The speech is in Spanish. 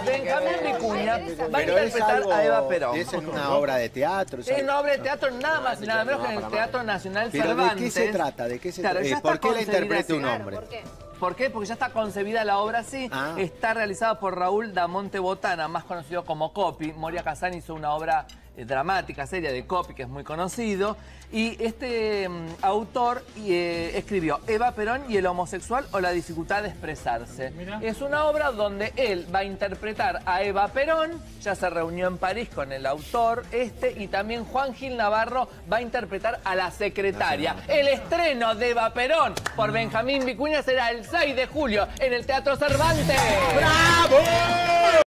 Benjamín Vicuña va a Pero interpretar a Eva Perón. Es en una obra de teatro. Es una obra de teatro nada más y nada menos que en el Teatro Nacional ¿Pero Cervantes. de qué se trata? ¿De qué se Claro, ya trata? está ¿Por qué la concebida interpreta un así. hombre? ¿Por qué? ¿Por qué? Porque ya está concebida la obra así. Está realizada por Raúl Damonte Botana, más conocido como Coppi. Moria Kazan hizo una obra dramática, seria de Coppi, que es muy conocido. Y este autor escribió Eva Perón y el homosexual o la dificultad de expresarse. Es una obra donde él va a interpretar a Eva Perón. Ya se reunió en París con el autor y también Juan Gil Navarro va a interpretar a la secretaria. El estreno de Eva Perón por Benjamín Vicuña será el 6 de julio en el Teatro Cervantes. ¡Bravo!